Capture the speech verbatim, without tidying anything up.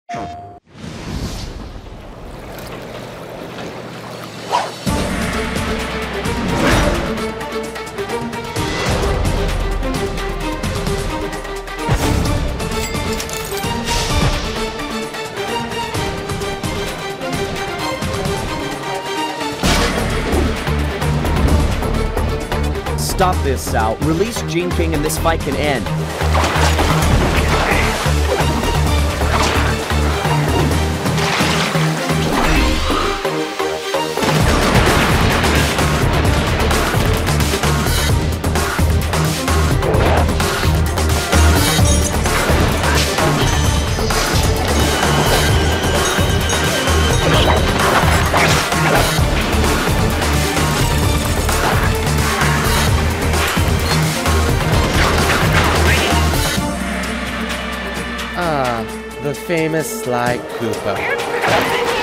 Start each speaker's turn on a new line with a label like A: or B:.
A: Stop this, Sal. Release Gene King and this fight can end.
B: Ah, the famous Sly Cooper.